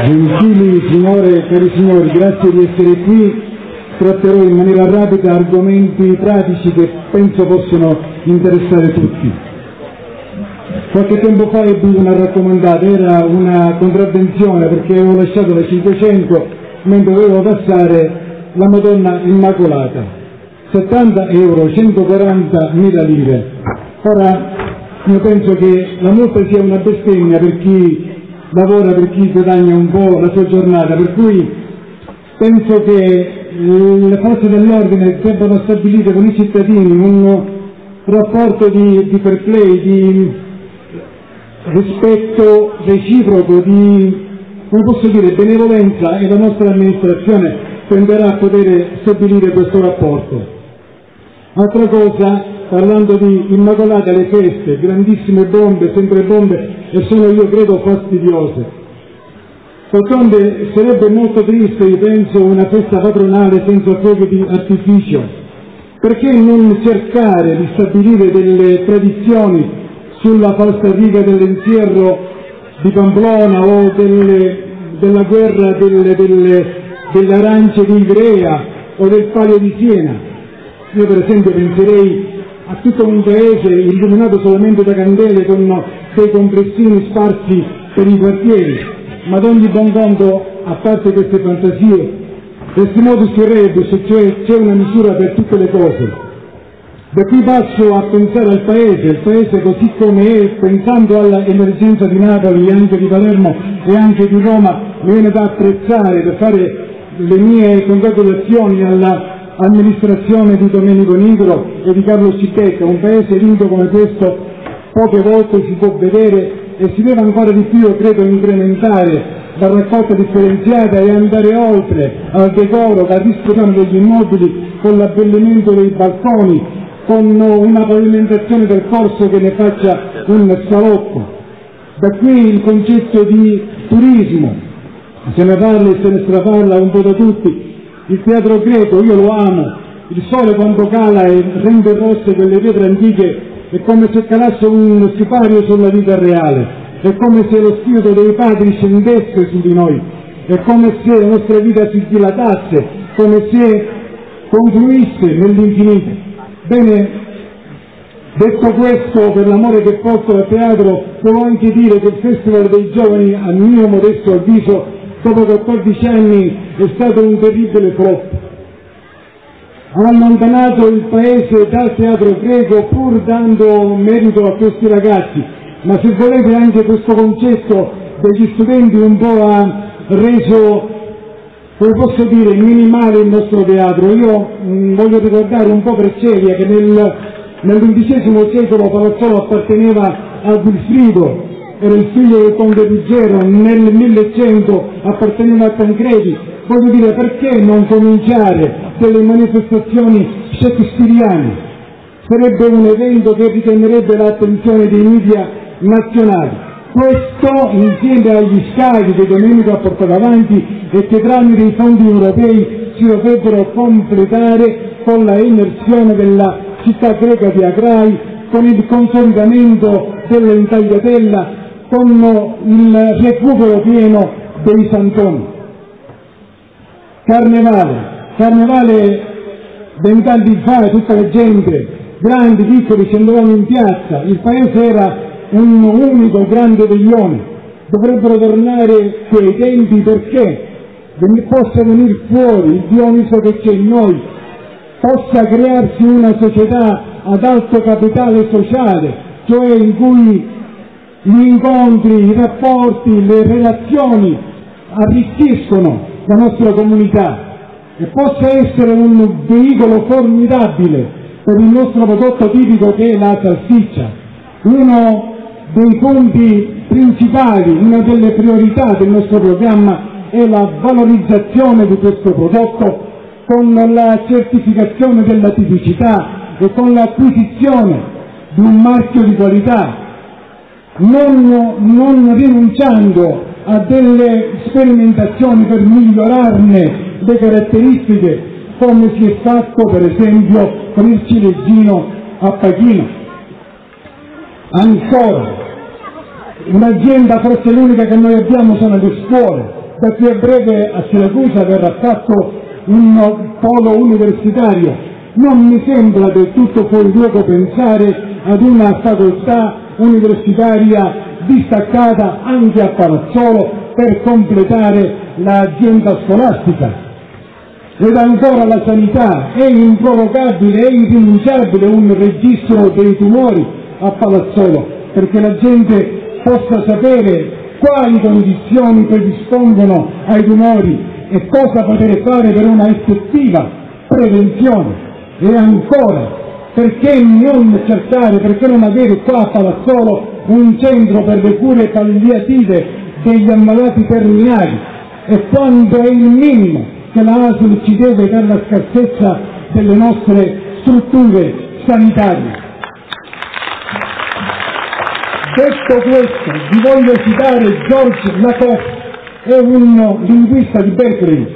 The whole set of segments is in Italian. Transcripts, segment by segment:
Gentili signore e cari signori, grazie di essere qui. Tratterò in maniera rapida argomenti pratici che penso possono interessare tutti. Qualche tempo fa ebbi una raccomandata, era una contravvenzione perché avevo lasciato la 500 mentre dovevo passare la Madonna Immacolata. 70 euro, 140.000 lire. Ora, io penso che la multa sia una bestemmia per chi lavora, per chi guadagna un po' la sua giornata, per cui penso che le forze dell'ordine debbano stabilire con i cittadini un rapporto di fair play, di rispetto reciproco, di, come posso dire, benevolenza, e la nostra amministrazione tenderà a poter stabilire questo rapporto. Altra cosa, parlando di Immacolata, le feste, grandissime bombe, sempre bombe, e sono, io credo, fastidiose. D'altronde sarebbe molto triste, io penso, una festa patronale senza fuochi di artificio. Perché non cercare di stabilire delle tradizioni sulla falsariga dell'ensierro di Pamplona o della guerra delle arance di Ivrea o del Palio di Siena? Io per esempio penserei a tutto un paese illuminato solamente da candele con dei compressini sparsi per i quartieri. Ma ad ogni buon conto, a parte queste fantasie, questi modus rebus, cioè c'è una misura per tutte le cose. Da qui passo a pensare al paese, il paese così come è, pensando all'emergenza di Napoli, anche di Palermo e anche di Roma. Mi viene da apprezzare, da fare le mie congratulazioni all'amministrazione di Domenico Nigro e di Carlo Cicchetto. Un paese lindo come questo poche volte si può vedere, e si deve ancora di più, credo, incrementare la raccolta differenziata e andare oltre al decoro, alla distribuzione degli immobili, con l'abbellimento dei balconi, con una pavimentazione del corso che ne faccia un salotto. Da qui il concetto di turismo, se ne parla e se ne straparla un po' da tutti. Il teatro greco, io lo amo, il sole quando cala e rende rosse quelle pietre antiche, è come se calasse un sipario sulla vita reale, è come se lo spirito dei padri scendesse su di noi, è come se la nostra vita si dilatasse, come se confluisse nell'infinito. Bene, detto questo, per l'amore che porto al teatro, devo anche dire che il Festival dei Giovani, a mio modesto avviso, dopo 14 anni è stato un terribile flop. Ha allontanato il paese dal teatro greco pur dando merito a questi ragazzi, ma se volete anche questo concetto degli studenti un po' ha reso, come posso dire, minimale il nostro teatro. Io voglio ricordare un po' Vercelia, che nel XV secolo Palazzolo apparteneva a Wilfrido, era il figlio del conte Ruggero, nel 1100 apparteneva a Tancredi. Voglio dire, perché non cominciare delle manifestazioni shakespeariane? Sarebbe un evento che richiamerebbe l'attenzione dei media nazionali. Questo, insieme agli scagli che Domenico ha portato avanti e che tramite i fondi europei si dovrebbero completare con la immersione della città greca di Agrai, con il consolidamento dell'intagliatella, con il recupero pieno dei santoni. Carnevale 20 anni fa, tutta la gente, grandi, piccoli, scendevano in piazza, il paese era un unico grande veglione. Dovrebbero tornare quei tempi perché possa venire fuori il Dioniso che c'è in noi, possa crearsi una società ad alto capitale sociale, cioè in cui gli incontri, i rapporti, le relazioni arricchiscono la nostra comunità e possa essere un veicolo formidabile per il nostro prodotto tipico che è la salsiccia. Uno dei punti principali, una delle priorità del nostro programma è la valorizzazione di questo prodotto con la certificazione della tipicità e con l'acquisizione di un marchio di qualità, non rinunciando a delle sperimentazioni per migliorarne le caratteristiche, come si è fatto per esempio con il ciliegino a Pachino. Ancora, un'azienda, forse l'unica che noi abbiamo, sono le scuole. da qui a breve a Siracusa verrà fatto un polo universitario. Non mi sembra del tutto fuori luogo pensare ad una facoltà universitaria distaccata anche a Palazzolo per completare l'azienda scolastica. Ed ancora la sanità, è improrogabile, è irrinunciabile un registro dei tumori a Palazzolo, perché la gente possa sapere quali condizioni predispongono ai tumori e cosa poter fare per una effettiva prevenzione. E ancora, perché non cercare, perché non avere qua a Palazzolo un centro per le cure palliative degli ammalati terminali? E quanto è il minimo che la ASL ci deve per la scarsezza delle nostre strutture sanitarie. Detto questo, vi voglio citare George Lakoff, è un linguista di Berkeley.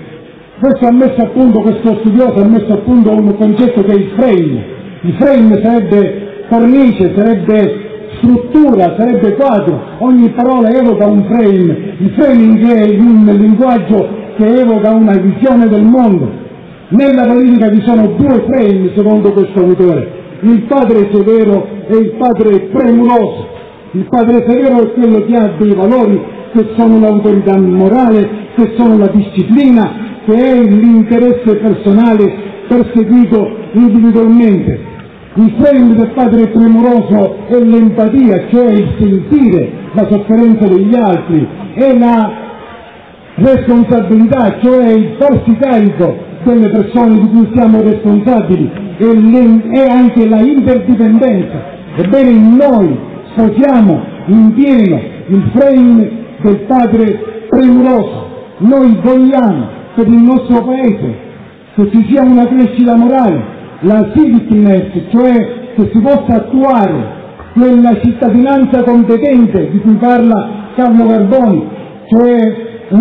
Questo studioso ha messo a punto un concetto che è il frame. Il frame sarebbe cornice, sarebbe struttura, sarebbe quadro. Ogni parola evoca un frame. Il framing è un linguaggio che evoca una visione del mondo. Nella politica vi sono due frame, secondo questo autore: il padre severo e il padre premuroso. Il padre severo è quello che ha dei valori che sono l'autorità morale, che sono la disciplina, che è l'interesse personale perseguito individualmente. Il frame del padre premuroso è l'empatia, cioè il sentire la sofferenza degli altri, è la responsabilità, cioè il farsi carico delle persone di cui siamo responsabili, e anche la interdipendenza. Ebbene, noi sposiamo in pieno il frame del padre premuroso. Noi vogliamo per il nostro Paese che ci sia una crescita morale, la civicness, cioè che si possa attuare quella cittadinanza competente di cui parla Carlo Carboni, cioè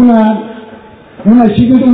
una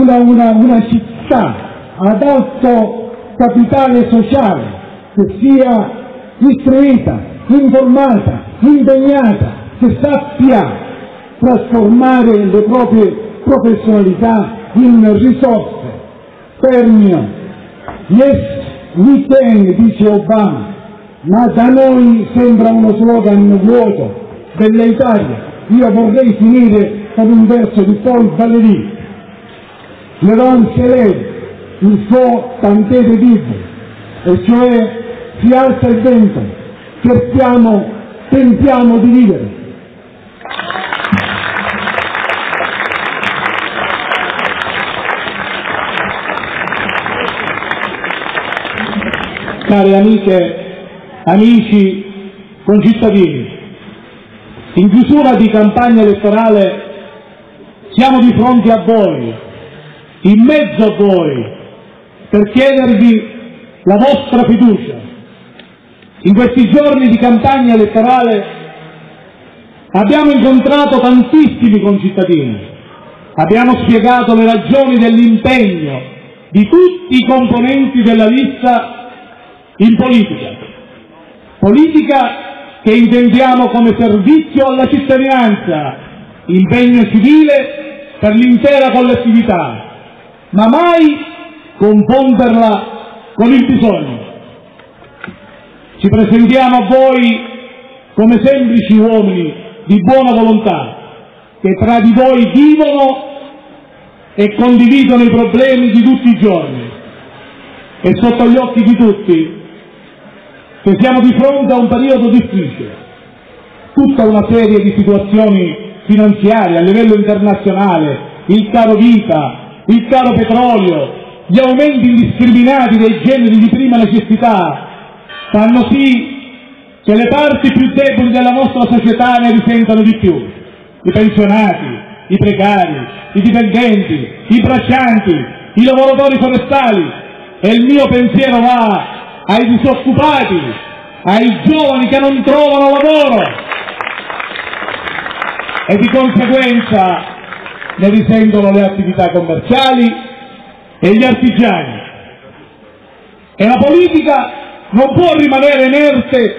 città ad alto capitale sociale, che sia istruita, informata, impegnata, che sappia trasformare le proprie professionalità in risorse. Termino. Yes, we can, dice Obama, ma da noi sembra uno slogan vuoto, velleitario. Io vorrei finire con un verso di Paul Valéry: Le vent se lève, il faut tenter de vivre, e cioè si alza il vento, tentiamo di vivere. Care amiche, amici, concittadini, in chiusura di campagna elettorale siamo di fronte a voi, in mezzo a voi, per chiedervi la vostra fiducia. In questi giorni di campagna elettorale abbiamo incontrato tantissimi concittadini, abbiamo spiegato le ragioni dell'impegno di tutti i componenti della lista in politica che intendiamo come servizio alla cittadinanza, impegno civile per l'intera collettività, ma mai confonderla con il bisogno. Ci presentiamo a voi come semplici uomini di buona volontà che tra di voi vivono e condividono i problemi di tutti i giorni. È sotto gli occhi di tutti che siamo di fronte a un periodo difficile. Tutta una serie di situazioni finanziarie a livello internazionale, il caro vita, il caro petrolio, gli aumenti indiscriminati dei generi di prima necessità fanno sì che le parti più deboli della nostra società ne risentano di più: i pensionati, i precari, i dipendenti, i braccianti, i lavoratori forestali. E il mio pensiero va ai disoccupati, ai giovani che non trovano lavoro, e di conseguenza ne risentono le attività commerciali e gli artigiani. E la politica non può rimanere inerte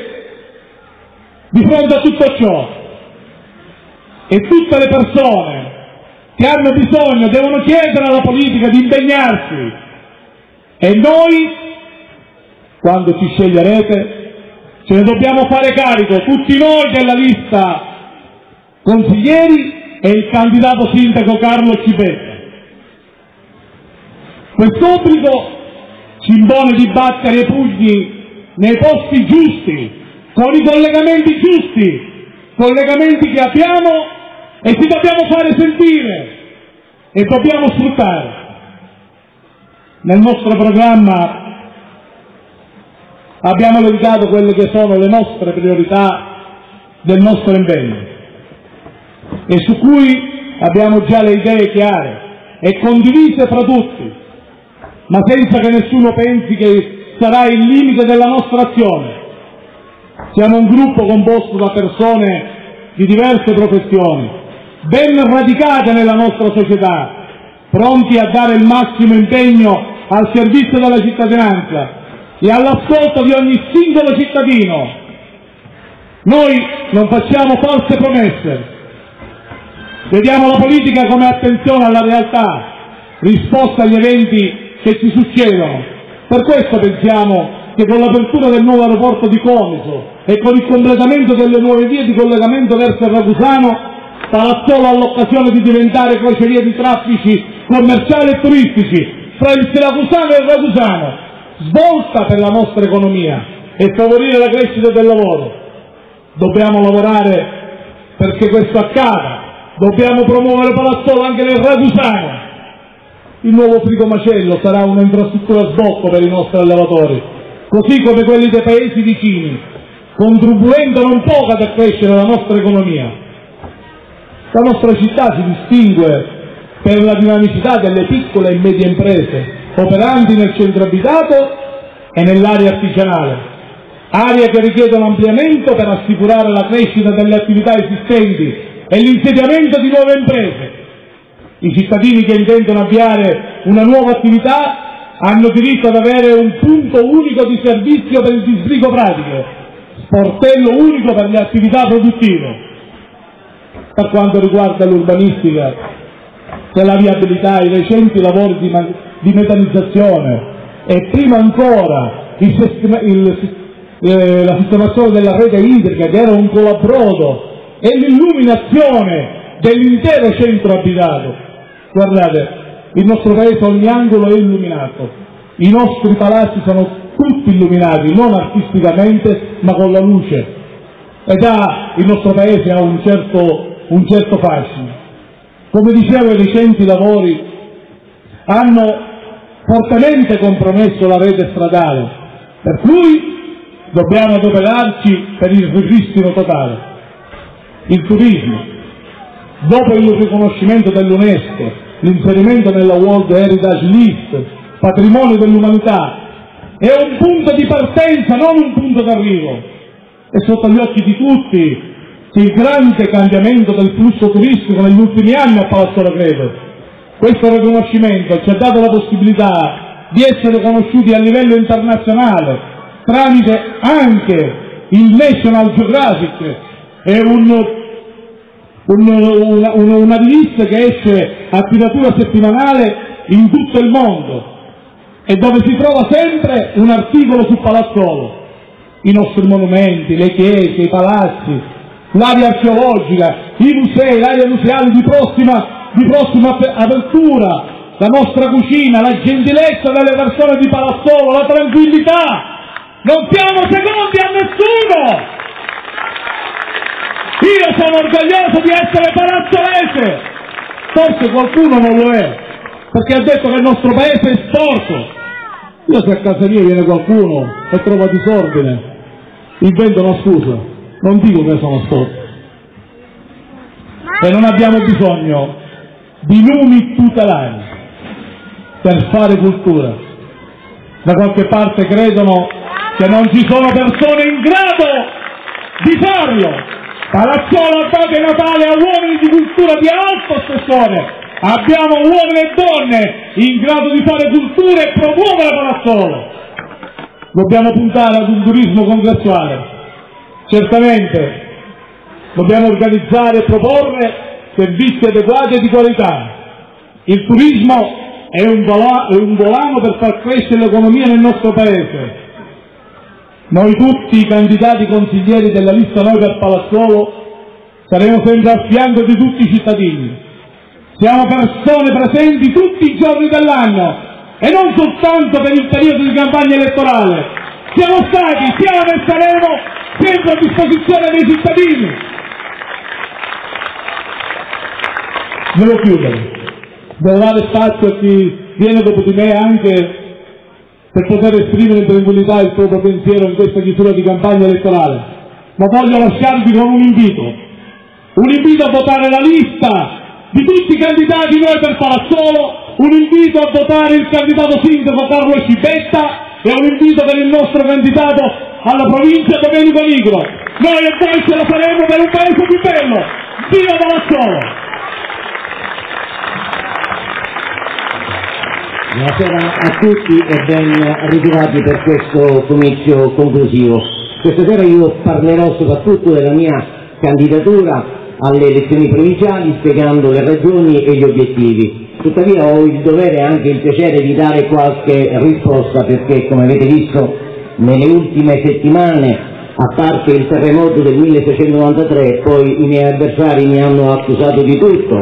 di fronte a tutto ciò, e tutte le persone che hanno bisogno, devono chiedere alla politica di impegnarsi, e noi, quando ci sceglierete, ce ne dobbiamo fare carico, tutti noi della lista consiglieri e il candidato sindaco Carlo Cipetta. Quest'obbligo ci impone di battere i pugni nei posti giusti, con i collegamenti giusti, collegamenti che abbiamo e ci dobbiamo fare sentire e dobbiamo sfruttare. Nel nostro programma abbiamo elencato quelle che sono le nostre priorità del nostro impegno e su cui abbiamo già le idee chiare e condivise fra tutti, ma senza che nessuno pensi che sarà il limite della nostra azione. Siamo un gruppo composto da persone di diverse professioni, ben radicate nella nostra società, pronti a dare il massimo impegno al servizio della cittadinanza e all'ascolto di ogni singolo cittadino. Noi non facciamo false promesse, vediamo la politica come attenzione alla realtà, risposta agli eventi che ci succedono. Per questo pensiamo che con l'apertura del nuovo aeroporto di Comiso e con il completamento delle nuove vie di collegamento verso il Ragusano, Palazzolo ha l'occasione di diventare crocevia di traffici commerciali e turistici fra il Siracusano e il Ragusano, svolta per la nostra economia e favorire la crescita del lavoro. Dobbiamo lavorare perché questo accada, dobbiamo promuovere Palazzolo anche nel Ragusano. Il nuovo frigomacello sarà un'infrastruttura sbocco per i nostri allevatori, così come quelli dei paesi vicini, contribuendo non poco ad accrescere la nostra economia. La nostra città si distingue per la dinamicità delle piccole e medie imprese operanti nel centro abitato e nell'area artigianale, aree che richiedono ampliamento per assicurare la crescita delle attività esistenti e l'insediamento di nuove imprese. I cittadini che intendono avviare una nuova attività hanno diritto ad avere un punto unico di servizio per il disbrigo pratico, sportello unico per le attività produttive. Per quanto riguarda l'urbanistica e la viabilità, i recenti lavori di metanizzazione e prima ancora la sistemazione della rete idrica, che era un colabrodo, e l'illuminazione dell'intero centro abitato. Guardate, il nostro paese a ogni angolo è illuminato, i nostri palazzi sono tutti illuminati, non artisticamente ma con la luce, e il nostro paese ha un certo fascino. Come dicevo, i recenti lavori hanno fortemente compromesso la rete stradale, per cui dobbiamo adoperarci per il ripristino totale. Il turismo, dopo il riconoscimento dell'UNESCO, l'inserimento nella World Heritage List, patrimonio dell'umanità, è un punto di partenza, non un punto d'arrivo. È sotto gli occhi di tutti il grande cambiamento del flusso turistico negli ultimi anni a Palazzolo Greve. Questo riconoscimento ci ha dato la possibilità di essere conosciuti a livello internazionale tramite anche il National Geographic, è una rivista che esce a tiratura settimanale in tutto il mondo e dove si trova sempre un articolo su Palazzolo, i nostri monumenti, le chiese, i palazzi, l'area archeologica, i musei, l'area museale di prossima apertura, la nostra cucina, la gentilezza delle persone di Palazzolo, la tranquillità. Non siamo secondi a nessuno! Io sono orgoglioso di essere palazzolese, forse qualcuno non lo è, perché ha detto che il nostro paese è sporco. Io se a casa mia viene qualcuno e trova disordine, invento una scusa, non dico che sono sporco. E non abbiamo bisogno di lumi tutelari per fare cultura. Da qualche parte credono che non ci sono persone in grado di farlo. Palazzolo ha dato i Natale a uomini di cultura di alto spessore. Abbiamo uomini e donne in grado di fare cultura e promuovere Palazzolo. Dobbiamo puntare ad un turismo congressuale. Certamente dobbiamo organizzare e proporre servizi adeguati e di qualità. Il turismo è un volano per far crescere l'economia nel nostro Paese. Noi tutti i candidati consiglieri della lista Noi per Palazzolo saremo sempre al fianco di tutti i cittadini. Siamo persone presenti tutti i giorni dell'anno e non soltanto per il periodo di campagna elettorale. Siamo stati, siamo e saremo sempre a disposizione dei cittadini. Devo chiudere. Devo dare spazio a chi viene dopo di me anche per poter esprimere in tranquillità il proprio pensiero in questa chiusura di campagna elettorale. Ma voglio lasciarvi con un invito a votare la lista di tutti i candidati Noi per Palazzolo, un invito a votare il candidato sindaco Carlo Scibetta e un invito per il nostro candidato alla provincia Domenico Nigro. Noi e voi ce la faremo per un paese più bello. Viva Palazzolo! Buonasera a tutti e ben ritrovati per questo comizio conclusivo. Questa sera io parlerò soprattutto della mia candidatura alle elezioni provinciali spiegando le ragioni e gli obiettivi. Tuttavia ho il dovere e anche il piacere di dare qualche risposta perché, come avete visto, nelle ultime settimane, a parte il terremoto del 1693, poi i miei avversari mi hanno accusato di tutto.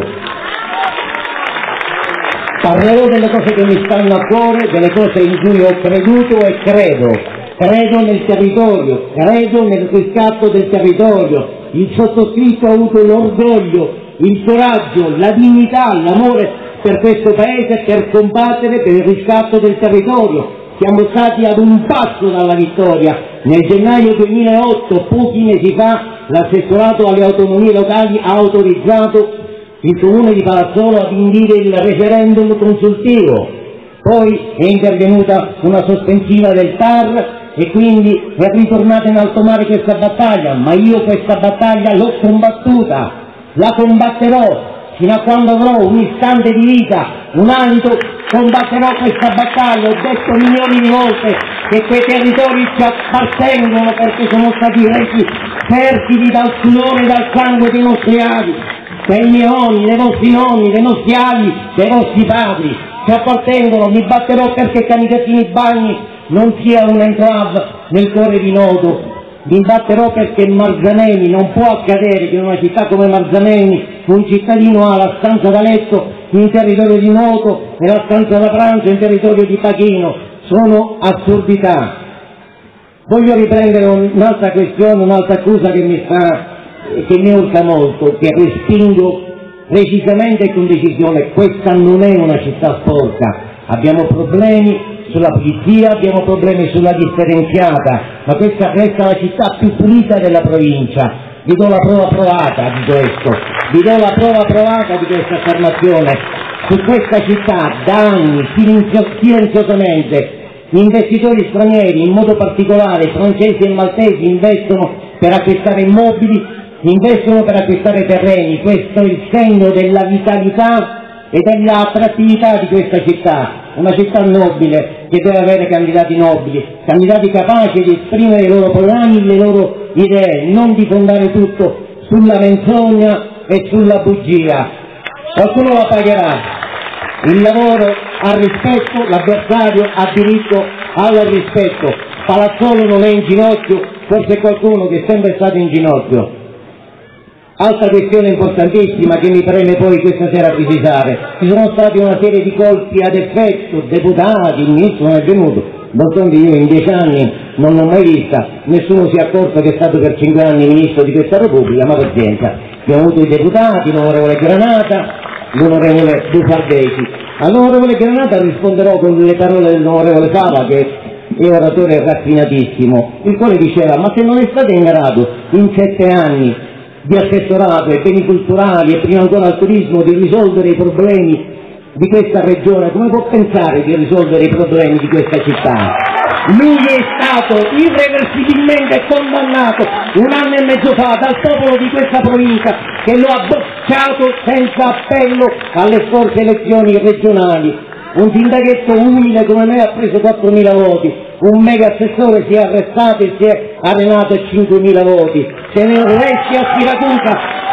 Parlerò delle cose che mi stanno a cuore, delle cose in cui ho creduto e credo. Credo nel territorio, credo nel riscatto del territorio. Il sottoscritto ha avuto l'orgoglio, il coraggio, la dignità, l'amore per questo Paese per combattere per il riscatto del territorio. Siamo stati ad un passo dalla vittoria. Nel gennaio 2008, pochi mesi fa, l'assessorato alle autonomie locali ha autorizzato il Comune di Palazzolo ad indire il referendum consultivo, poi è intervenuta una sospensiva del TAR e quindi è ritornata in alto mare questa battaglia, ma io questa battaglia l'ho combattuta, la combatterò fino a quando avrò un istante di vita, un alito, combatterò questa battaglia. Ho detto milioni di volte che quei territori ci appartengono perché sono stati resi fertili dal sudore e dal sangue dei nostri avi, dei miei nonni, dei nostri avi, dei nostri padri, ci appartengono. Mi batterò perché Canicattini Bagni non sia un enclave nel cuore di Noto, mi batterò perché Marzaneni, non può accadere che in una città come Marzaneni un cittadino ha la stanza da letto in territorio di Noto e la stanza da pranzo in territorio di Pachino, sono assurdità. Voglio riprendere un'altra questione, un'altra accusa che mi urta molto, che respingo precisamente e con decisione. Questa non è una città sporca, abbiamo problemi sulla pulizia, abbiamo problemi sulla differenziata, ma questa resta la città più pulita della provincia. Vi do la prova provata di questo, vi do la prova provata di questa affermazione. Su questa città da anni, silenziosamente, gli investitori stranieri, in modo particolare francesi e maltesi, investono per acquistare immobili, investono per acquistare terreni. Questo è il segno della vitalità e dell'attrattività di questa città, una città nobile che deve avere candidati nobili, candidati capaci di esprimere i loro programmi, le loro idee, non di fondare tutto sulla menzogna e sulla bugia. Qualcuno la pagherà. Il lavoro ha rispetto, l'avversario ha diritto al rispetto. Palazzolo non è in ginocchio, forse qualcuno che è sempre stato in ginocchio. Altra questione importantissima che mi preme poi questa sera precisare: ci sono stati una serie di colpi ad effetto, deputati, il ministro non è venuto, d'altronde io in 10 anni non l'ho mai vista, nessuno si è accorto che è stato per 5 anni ministro di questa Repubblica, ma pazienza. Abbiamo avuto i deputati, l'onorevole Granata, l'onorevole Bufardesi. All'onorevole Granata risponderò con le parole dell'onorevole Sala, che è oratore raffinatissimo, il quale diceva: ma se non è stato in grado in 7 anni di assessorato ai beni culturali e prima ancora al turismo di risolvere i problemi di questa regione, come può pensare di risolvere i problemi di questa città? Lui è stato irreversibilmente condannato 1 anno e mezzo fa dal popolo di questa provincia, che lo ha bocciato senza appello alle scorse elezioni regionali. Un sindachetto umile come me ha preso 4.000 voti, un mega assessore si è arrestato e si è arenato a 5.000 voti. Se ne resti a Siracusa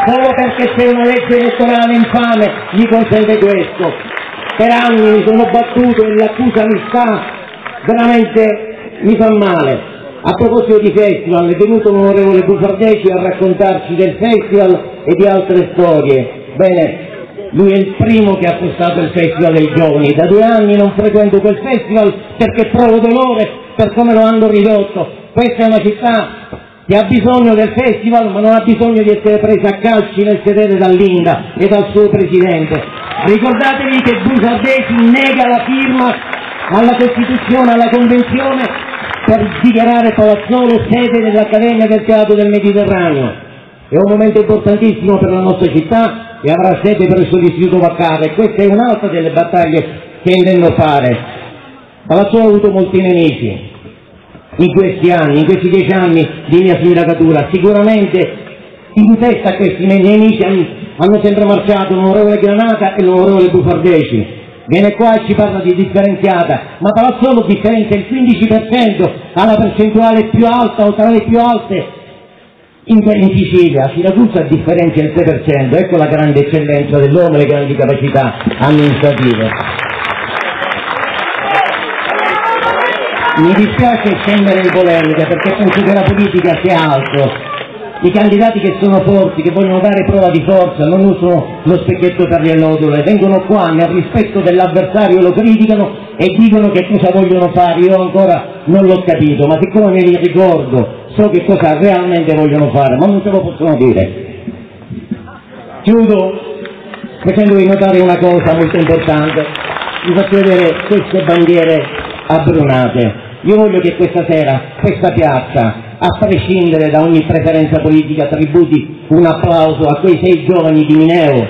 solo perché c'è una legge elettorale infame gli consente questo. Per anni mi sono battuto e l'accusa mi sta, veramente mi fa male. A proposito di festival, è venuto l'onorevole Bufardeci a raccontarci del festival e di altre storie. Bene, lui è il primo che ha acquistato il Festival dei Giovani. Da 2 anni non frequento quel festival perché provo dolore per come lo hanno ridotto. Questa è una città che ha bisogno del festival, ma non ha bisogno di essere presa a calci nel sedere dall'Inda e dal suo presidente. Ricordatevi che Bufardeci nega la firma alla Costituzione, alla Convenzione, per dichiarare Palazzolo sede dell'Accademia del Teatro del Mediterraneo. È un momento importantissimo per la nostra città e avrà sede presso l'Istituto Vaccaro, e questa è un'altra delle battaglie che intendo fare. Palazzolo ha avuto molti nemici in questi anni, in questi 10 anni di mia sindacatura. Sicuramente in testa a questi nemici hanno sempre marciato l'onorevole Granata e l'onorevole Bufardeci. Viene qua e ci parla di differenziata, ma Palazzolo differenzia il 15%, ha la percentuale più alta o tra le più alte in Sicilia. Siracusa differenzia il 6%, ecco la grande eccellenza dell'uomo e le grandi capacità amministrative. Mi dispiace scendere in polemica perché penso che la politica sia altro. I candidati che sono forti, che vogliono dare prova di forza, non usano lo specchietto per le allodole, vengono qua nel rispetto dell'avversario, lo criticano e dicono che cosa vogliono fare. Io ancora non l'ho capito, ma siccome me li ricordo, so che cosa realmente vogliono fare, ma non se lo possono dire. Chiudo facendovi notare una cosa molto importante. Vi faccio vedere queste bandiere abbronate. Io voglio che questa sera, questa piazza, a prescindere da ogni preferenza politica, tributi un applauso a quei 6 giovani di Mineo,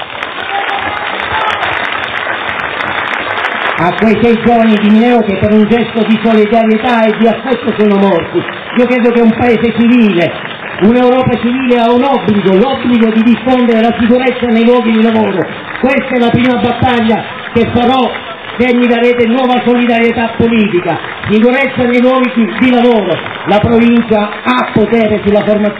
a quei 6 giovani di Mineo che per un gesto di solidarietà e di affetto sono morti. Io credo che un paese civile, un'Europa civile ha un obbligo, l'obbligo di diffondere la sicurezza nei luoghi di lavoro. Questa è la prima battaglia che farò se mi darete nuova solidarietà politica, sicurezza nei luoghi di lavoro. La provincia ha potere sulla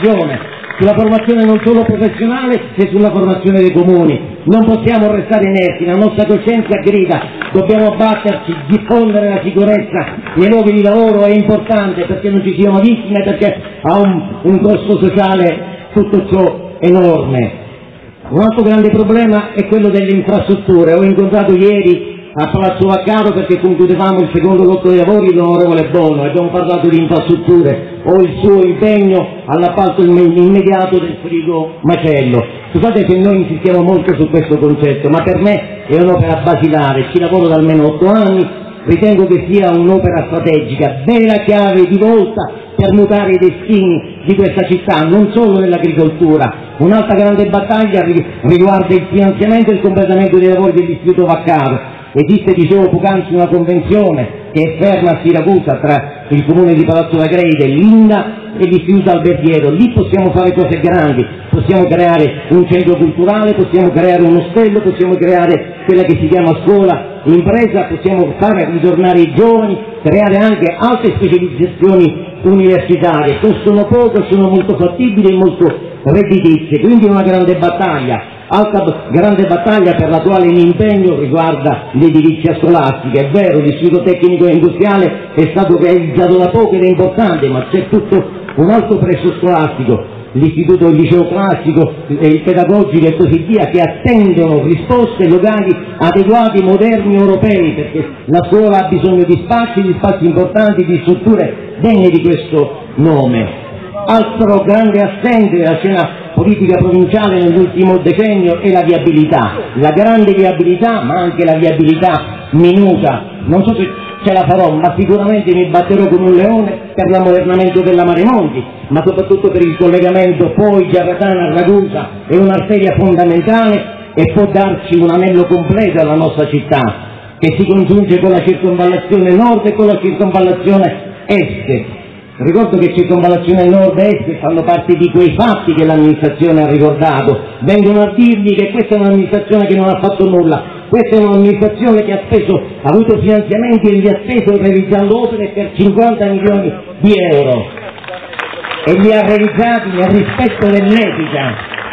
formazione non solo professionale, e sulla formazione dei comuni. Non possiamo restare inerti, la nostra coscienza grida, dobbiamo batterci, diffondere la sicurezza nei luoghi di lavoro è importante perché non ci siano vittime, perché ha un costo sociale tutto ciò enorme. Un altro grande problema è quello delle infrastrutture. Ho incontrato ieri a Palazzo Vaccaro perché concludevamo il secondo lotto dei lavori l'onorevole Bono e abbiamo parlato di infrastrutture o il suo impegno all'appalto immediato del frigo macello. Scusate se noi insistiamo molto su questo concetto, ma per me è un'opera basilare, ci lavoro da almeno 8 anni, ritengo che sia un'opera strategica, vera chiave di volta per mutare i destini di questa città, non solo nell'agricoltura. Un'altra grande battaglia riguarda il finanziamento e il completamento dei lavori dell'Istituto Vaccaro. Esiste, dicevo poc'anzi, una convenzione che è ferma a Siracusa tra il comune di Palazzo Greyde, l'Inda e l'Istituto Alberghiero. Lì possiamo fare cose grandi, possiamo creare un centro culturale, possiamo creare un ostello, possiamo creare quella che si chiama scuola impresa, possiamo fare ritornare i giovani, creare anche altre specializzazioni universitarie. Costano poco, sono molto fattibili e molto redditizie, quindi una grande battaglia. Altra grande battaglia per la quale mi impegno riguarda l'edilizia scolastica. È vero, l'istituto tecnico e industriale è stato realizzato da poco ed è importante, ma c'è tutto un altro presso scolastico, l'istituto, il liceo classico, il pedagogico e così via, che attendono risposte locali adeguati, moderni, europei, perché la scuola ha bisogno di spazi importanti, di strutture degne di questo nome. Altro grande assente della scena politica provinciale nell'ultimo decennio è la viabilità, la grande viabilità, ma anche la viabilità minuta. Non so se ce la farò, ma sicuramente mi batterò come un leone per l'ammodernamento della Maremonti, ma soprattutto per il collegamento poi Giarratana-Ragusa, è un'arteria fondamentale e può darci un anello completo alla nostra città, che si congiunge con la circonvallazione nord e con la circonvallazione est. Ricordo che circonvallazione nord e est fanno parte di quei fatti che l'amministrazione ha ricordato. Vengono a dirgli che questa è un'amministrazione che non ha fatto nulla, questa è un'amministrazione che ha avuto finanziamenti e li ha speso realizzando opere per 50 milioni di euro e li ha realizzati nel rispetto dell'etica.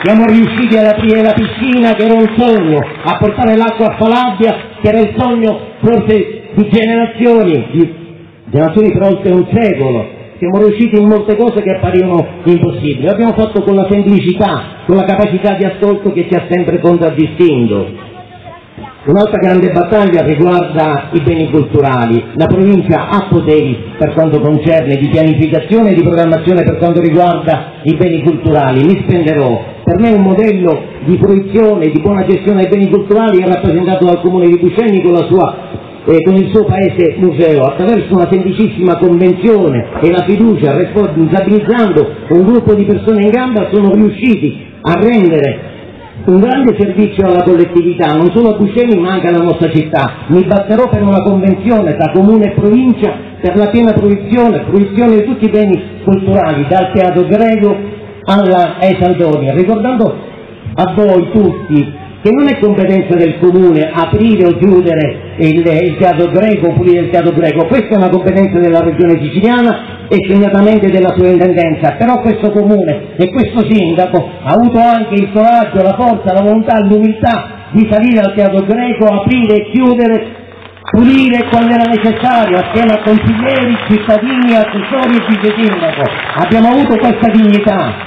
Siamo riusciti ad aprire la piscina, che era un sogno, a portare l'acqua a Falabia, che era il sogno forse di generazioni per oltre un secolo. Siamo riusciti in molte cose che apparivano impossibili. L'abbiamo fatto con la semplicità, con la capacità di ascolto che ci ha sempre contraddistinto. Un'altra grande battaglia riguarda i beni culturali. La provincia ha poteri per quanto concerne di pianificazione e di programmazione per quanto riguarda i beni culturali. Li spenderò. Per me un modello di fruizione, di buona gestione dei beni culturali è rappresentato dal Comune di Buscemi con il suo paese museo, attraverso una semplicissima convenzione e la fiducia, responsabilizzando un gruppo di persone in gamba, sono riusciti a rendere un grande servizio alla collettività, non solo a Buscemi ma anche alla nostra città. Mi batterò per una convenzione tra Comune e Provincia per la piena fruizione di tutti i beni culturali, dal teatro greco ai Saldoni, ricordando a voi tutti che non è competenza del Comune aprire o chiudere il teatro greco o pulire il teatro greco, questa è una competenza della Regione Siciliana e segnatamente della sua intendenza, però questo Comune e questo Sindaco ha avuto anche il coraggio, la forza, la volontà, l'umiltà di salire al teatro greco, aprire e chiudere, pulire quando era necessario, assieme a consiglieri, cittadini, assessori e vice sindaco. Abbiamo avuto questa dignità.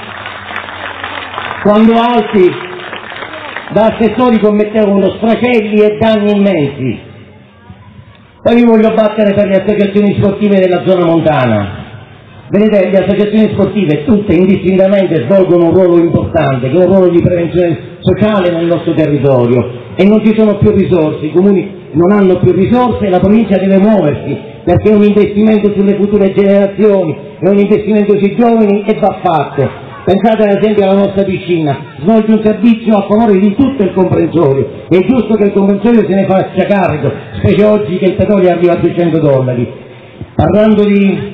Quando altri da assessori commettevano sfracelli e danni immensi. Poi mi voglio battere per le associazioni sportive della zona montana. Vedete, le associazioni sportive tutte indistintamente svolgono un ruolo importante, che è un ruolo di prevenzione sociale nel nostro territorio, e non ci sono più risorse, i comuni non hanno più risorse e la provincia deve muoversi, perché è un investimento sulle future generazioni, è un investimento sui giovani e va fatto. Pensate ad esempio alla nostra piscina, svolge un servizio a favore di tutto il comprensorio, è giusto che il comprensorio se ne faccia carico, specie oggi che il petrolio arriva a $200. Parlando di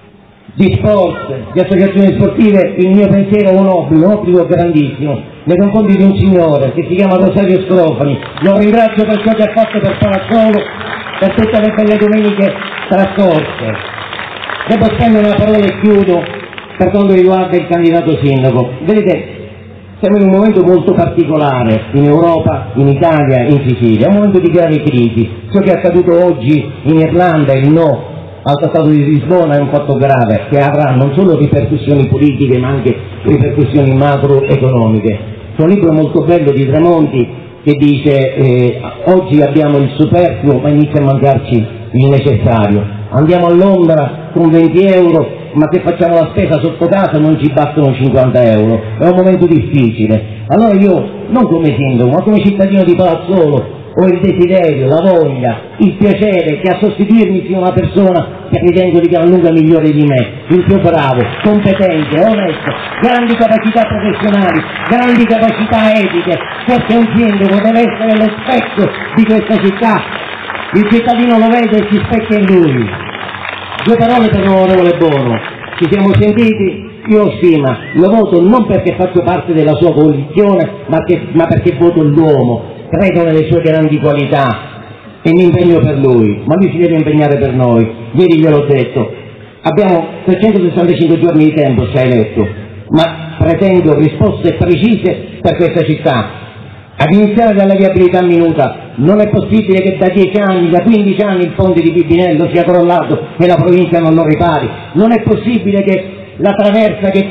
sport, di associazioni sportive, il mio pensiero è un obbligo grandissimo nei confronti di un signore che si chiama Rosario Scrofani. Lo ringrazio per ciò che ha fatto per Palazzolo, per tutte le belle domeniche trascorse. Devo spendere una parola e chiudo per quanto riguarda il candidato sindaco. Vedete, siamo in un momento molto particolare in Europa, in Italia, in Sicilia, è un momento di grave crisi. Ciò che è accaduto oggi in Irlanda, il no al Trattato di Lisbona, è un fatto grave che avrà non solo ripercussioni politiche ma anche ripercussioni macroeconomiche. C'è un libro molto bello di Tremonti che dice oggi abbiamo il superfluo ma inizia a mancarci il necessario. Andiamo a Londra con 20 euro, ma se facciamo la spesa sotto casa non ci bastano 50 euro, è un momento difficile. Allora io, non come sindaco, ma come cittadino di Palazzolo, ho il desiderio, la voglia, il piacere che a sostituirmi sia una persona che ritengo di gran lunga migliore di me, il più bravo, competente, onesto, grandi capacità professionali, grandi capacità etiche, perché un sindaco deve essere lo specchio di questa città, il cittadino lo vede e si specchia in lui. Due parole per l'onorevole Bono, ci siamo sentiti, io ho stima, lo voto non perché faccio parte della sua coalizione, ma perché voto l'uomo, credo nelle sue grandi qualità e mi impegno per lui, ma lui si deve impegnare per noi. Ieri gliel'ho detto, abbiamo 365 giorni di tempo, se hai letto, ma pretendo risposte precise per questa città. Ad iniziare dalla viabilità minuta, non è possibile che da 10 anni, da 15 anni il ponte di Bibinello sia crollato e la provincia non lo ripari, non è possibile che la traversa che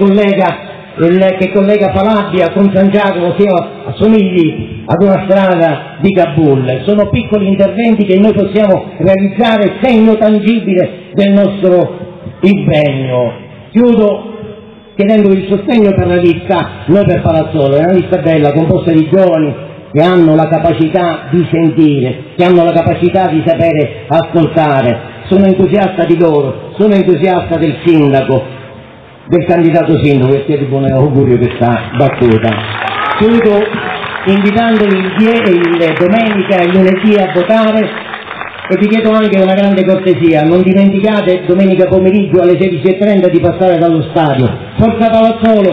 collega Falabia con San Giacomo assomigli ad una strada di Kabul. Sono piccoli interventi che noi possiamo realizzare, segno tangibile del nostro impegno. Chiudo chiedendo il sostegno per la lista Noi per Palazzolo, è una lista bella, composta di giovani che hanno la capacità di sentire, che hanno la capacità di sapere ascoltare. Sono entusiasta di loro, sono entusiasta del sindaco, del candidato sindaco, e chiedo buon augurio questa battuta. Chiudo invitandoli il domenica e il lunedì a votare, e vi chiedo anche una grande cortesia, non dimenticate domenica pomeriggio alle 16:30 di passare dallo stadio. Forza Palazzolo!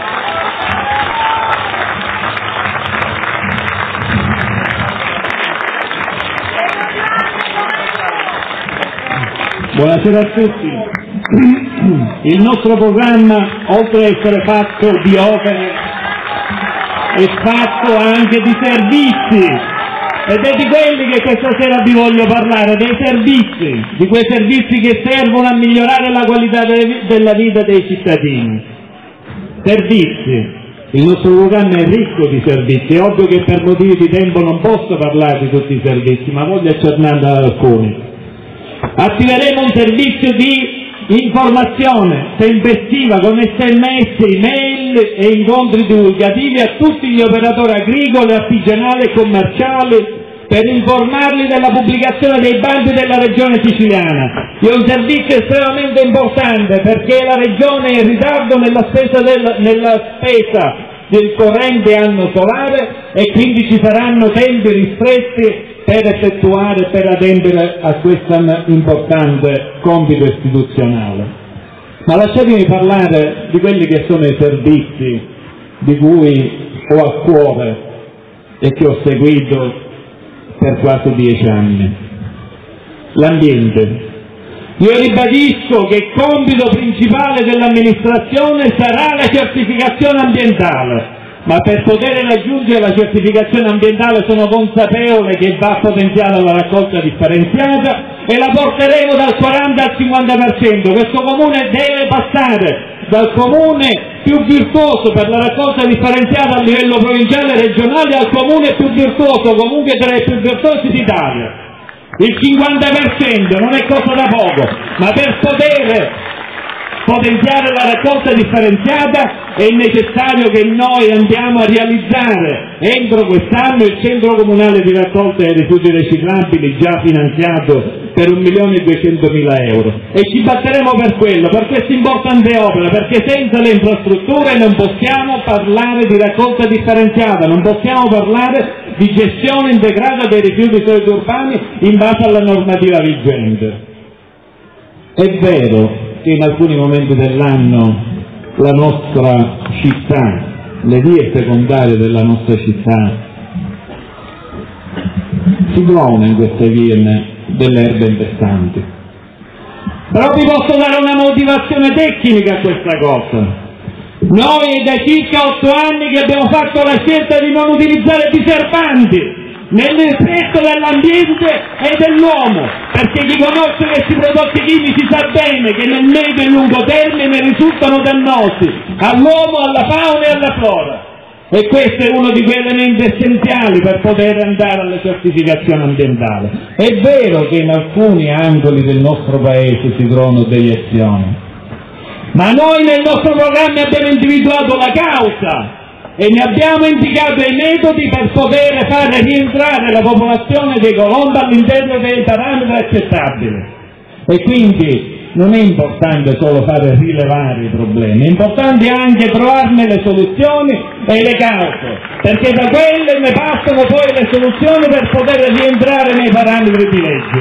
Buonasera a tutti. Il nostro programma, oltre ad essere fatto di opere è fatto anche di servizi, ed è di quelli che questa sera vi voglio parlare, dei servizi, di quei servizi che servono a migliorare la qualità della vita dei cittadini. Servizi. Il nostro programma è ricco di servizi, è ovvio che per motivi di tempo non posso parlare di tutti i servizi, ma voglio accennarne ad alcuni. Attiveremo un servizio di informazione tempestiva con SMS, email e incontri divulgativi a tutti gli operatori agricoli, artigianali e commerciali per informarli della pubblicazione dei bandi della regione siciliana. È un servizio estremamente importante perché la regione è in ritardo nella spesa del corrente anno solare e quindi ci saranno tempi ristretti per effettuare, per adempiere a questo importante compito istituzionale. Ma lasciatemi parlare di quelli che sono i servizi di cui ho a cuore e che ho seguito per quasi 10 anni. L'ambiente. Io ribadisco che il compito principale dell'amministrazione sarà la certificazione ambientale, ma per poter raggiungere la certificazione ambientale sono consapevole che va potenziata la raccolta differenziata e la porteremo dal 40 al 50%. Questo comune deve passare dal comune più virtuoso per la raccolta differenziata a livello provinciale e regionale al comune più virtuoso, comunque tra i più virtuosi d'Italia. Il 50% non è cosa da poco, ma per poter potenziare la raccolta differenziata è necessario che noi andiamo a realizzare entro quest'anno il centro comunale di raccolta dei rifiuti riciclabili già finanziato per 1.200.000 euro e ci batteremo per quello, per questa importante opera, perché senza le infrastrutture non possiamo parlare di raccolta differenziata, non possiamo parlare di gestione integrata dei rifiuti solidi urbani in base alla normativa vigente. È vero che in alcuni momenti dell'anno la nostra città, le vie secondarie della nostra città, si trovano in queste vie delle erbe infestanti. Però vi posso dare una motivazione tecnica a questa cosa. Noi da circa 8 anni che abbiamo fatto la scelta di non utilizzare diserbanti nel rispetto dell'ambiente e dell'uomo, perché chi conosce questi prodotti chimici sa bene che nel medio e lungo termine risultano dannosi all'uomo, alla fauna e alla flora. E questo è uno di quegli elementi essenziali per poter andare alla certificazione ambientale. È vero che in alcuni angoli del nostro paese si trovano deviazioni, ma noi nel nostro programma abbiamo individuato la causa e ne abbiamo indicato i metodi per poter fare rientrare la popolazione dei colombi all'interno dei parametri accettabili. E quindi non è importante solo fare rilevare i problemi, è importante anche trovarne le soluzioni e le cause, perché da quelle ne passano poi le soluzioni per poter rientrare nei parametri di legge.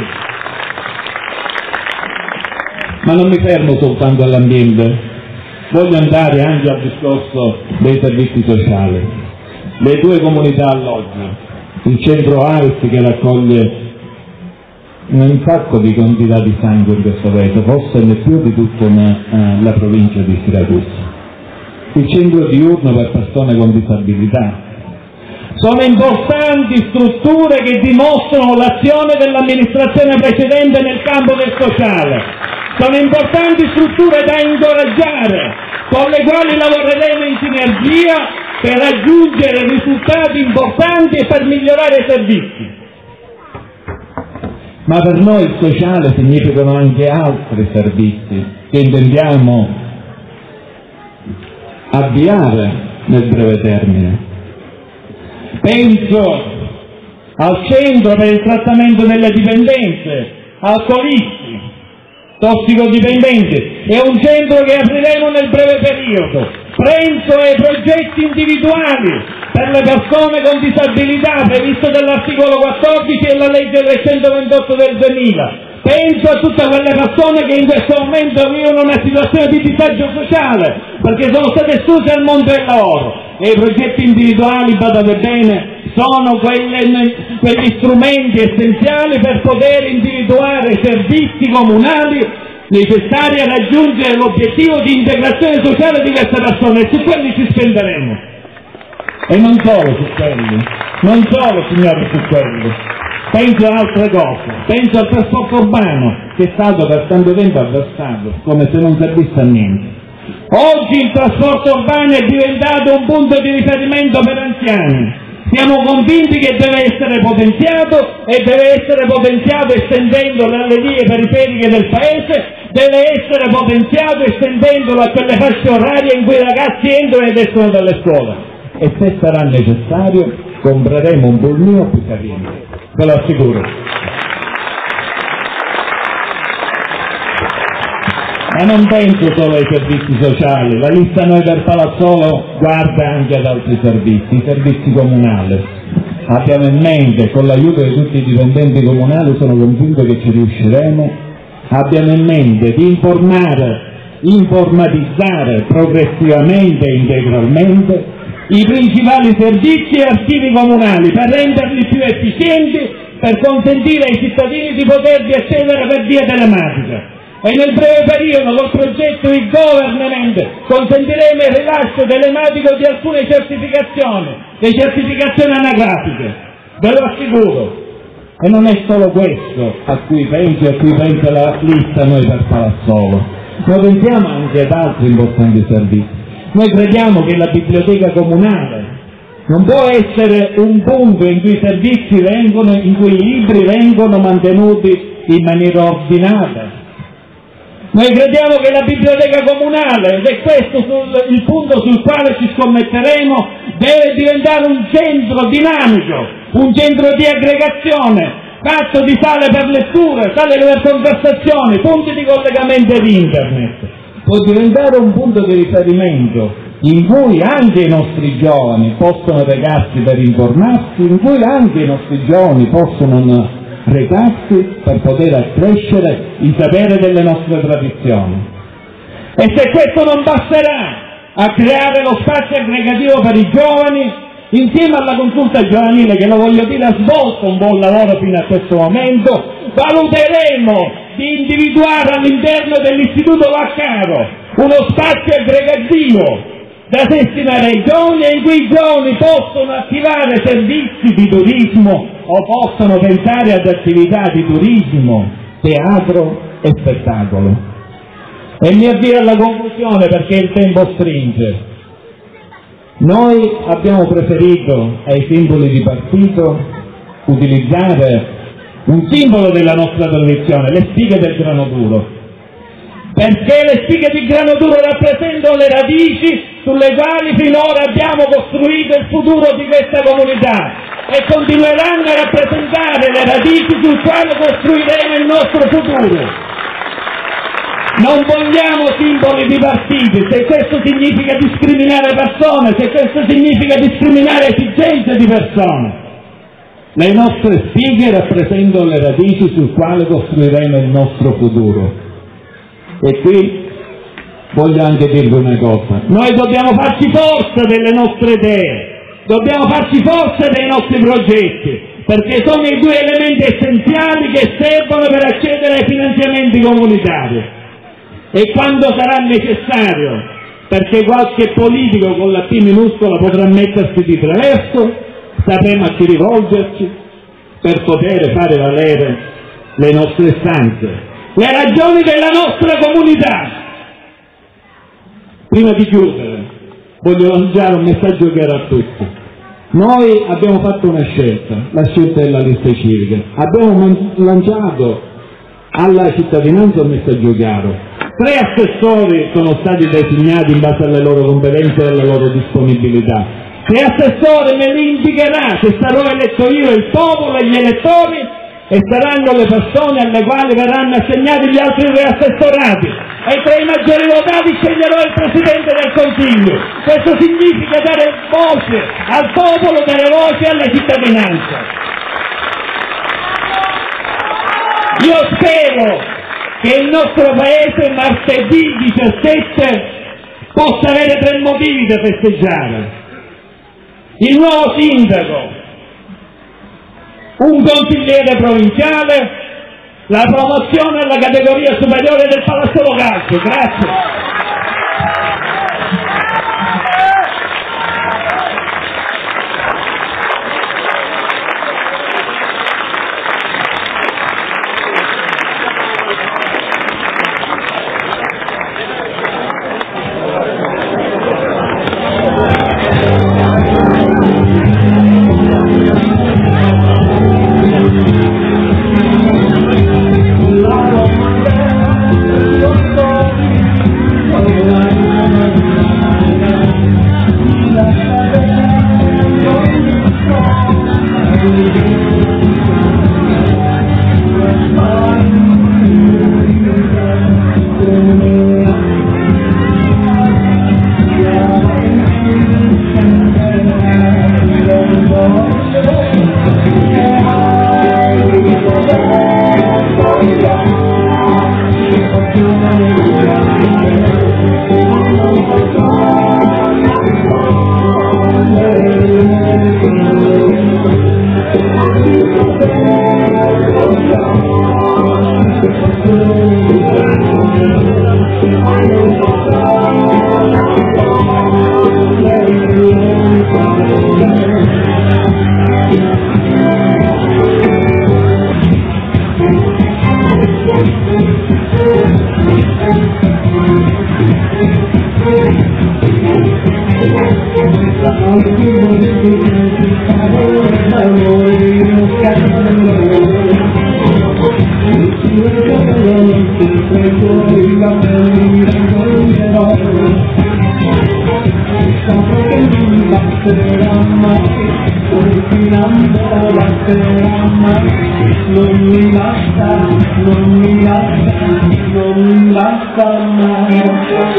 Ma non mi fermo soltanto all'ambiente. Voglio andare anche al discorso dei servizi sociali. Le 2 comunità alloggio, il centro ARES che raccoglie un sacco di quantità di sangue in questo paese, forse ne più di tutta la provincia di Siracusa. Il centro diurno per persone con disabilità. Sono importanti strutture che dimostrano l'azione dell'amministrazione precedente nel campo del sociale. Sono importanti strutture da incoraggiare, con le quali lavoreremo in sinergia per raggiungere risultati importanti e per migliorare i servizi. Ma per noi il sociale significano anche altri servizi che intendiamo avviare nel breve termine. Penso al centro per il trattamento delle dipendenze, alcolisti, tossicodipendenti, è un centro che apriremo nel breve periodo. Penso ai progetti individuali per le persone con disabilità previsto dall'articolo 14 della legge 328 del 2000. Penso a tutte quelle persone che in questo momento vivono una situazione di disagio sociale perché sono state escluse dal mondo del lavoro. E i progetti individuali, badate bene, sono quegli strumenti essenziali per poter individuare servizi comunali necessari a raggiungere l'obiettivo di integrazione sociale di queste persone, e su quelli ci spenderemo. E non solo su quelli, non solo signori su quelli, penso a altre cose, penso al trasporto urbano che è stato per tanto tempo avversato come se non servisse a niente. Oggi il trasporto urbano è diventato un punto di riferimento per anziani. Siamo convinti che deve essere potenziato e deve essere potenziato estendendolo alle vie periferiche del paese, deve essere potenziato estendendolo a quelle fasce orarie in cui i ragazzi entrano ed escono dalle scuole. E se sarà necessario compreremo un pulmino più carino, ve lo assicuro. Ma non penso solo ai servizi sociali, la lista Noi per Palazzolo guarda anche ad altri servizi, i servizi comunali. Abbiamo in mente, con l'aiuto di tutti i dipendenti comunali, sono convinto che ci riusciremo, abbiamo in mente di informatizzare progressivamente e integralmente i principali servizi e archivi comunali per renderli più efficienti, per consentire ai cittadini di potervi accedere per via telematica. E nel breve periodo, col progetto e-government, consentiremo il rilascio telematico di alcune certificazioni, le certificazioni anagrafiche, ve lo assicuro. E non è solo questo a cui pensa la lista Noi per Palazzolo, noi pensiamo anche ad altri importanti servizi. Noi crediamo che la biblioteca comunale non può essere un punto in cui i servizi in cui i libri vengono mantenuti in maniera ordinata. Noi crediamo che la biblioteca comunale, ed è questo il punto sul quale ci scommetteremo, deve diventare un centro dinamico, un centro di aggregazione, fatto di sale per letture, sale per conversazioni, punti di collegamento di internet. Può diventare un punto di riferimento in cui anche i nostri giovani possono recarsi per informarsi, in cui anche i nostri giovani possono recarsi per poter accrescere il sapere delle nostre tradizioni. E se questo non basterà a creare lo spazio aggregativo per i giovani, insieme alla consulta giovanile, che lo voglio dire ha svolto un buon lavoro fino a questo momento, valuteremo di individuare all'interno dell'Istituto Vaccaro uno spazio aggregativo da destinare ai giovani, e in cui i giovani possono attivare servizi di turismo o possono pensare ad attività di turismo, teatro e spettacolo. E mi avvio alla conclusione perché il tempo stringe. Noi abbiamo preferito ai simboli di partito utilizzare un simbolo della nostra tradizione, le spighe del grano duro, perché le spighe di grano duro rappresentano le radici sulle quali finora abbiamo costruito il futuro di questa comunità e continueranno a rappresentare le radici sul quale costruiremo il nostro futuro. Non vogliamo simboli di partiti, se questo significa discriminare persone, se questo significa discriminare esigenze di persone. Le nostre spighe rappresentano le radici sul quale costruiremo il nostro futuro. E qui voglio anche dirvi una cosa: noi dobbiamo farci forza delle nostre idee, dobbiamo farci forza dei nostri progetti, perché sono i due elementi essenziali che servono per accedere ai finanziamenti comunitari. E quando sarà necessario, perché qualche politico con la P minuscola potrà mettersi di traverso, sapremo a chi rivolgerci per poter fare valere le nostre istanze, le ragioni della nostra comunità. Prima di chiudere, voglio lanciare un messaggio chiaro a tutti. Noi abbiamo fatto una scelta, la scelta della lista civica. Abbiamo lanciato alla cittadinanza un messaggio chiaro. 3 assessori sono stati designati in base alle loro competenze e alle loro disponibilità. 3 assessori me li indicherà, se sarò eletto io, il popolo e gli elettori, e saranno le persone alle quali verranno assegnati gli altri 3 assessorati. E tra i maggiori votati sceglierò il Presidente del Consiglio. Questo significa dare voce al popolo, dare voce alla cittadinanza. Io spero che il nostro Paese martedì 17 possa avere 3 motivi da festeggiare: il nuovo sindaco, un consigliere provinciale, la promozione alla categoria superiore del Palazzolo Calcio. Grazie. continuando la speranza, non mi basta mai.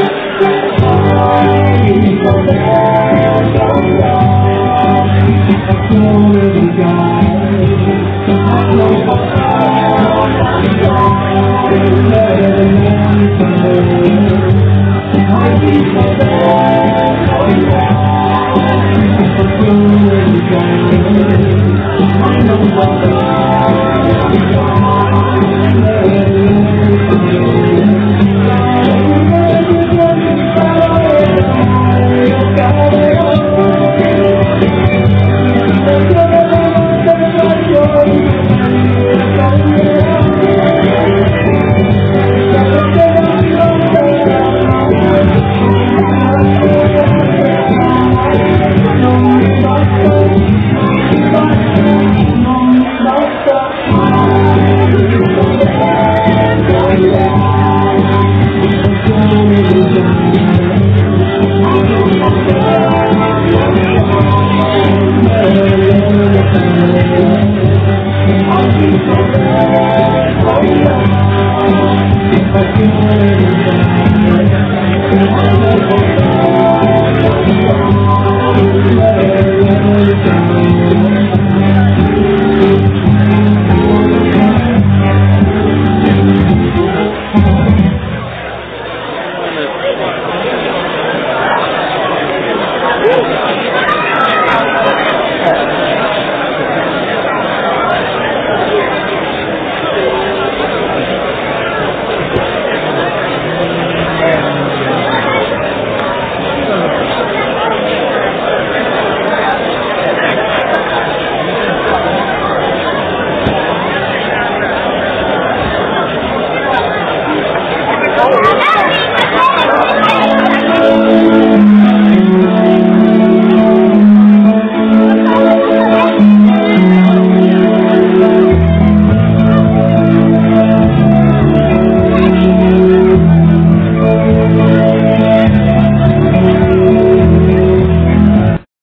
Come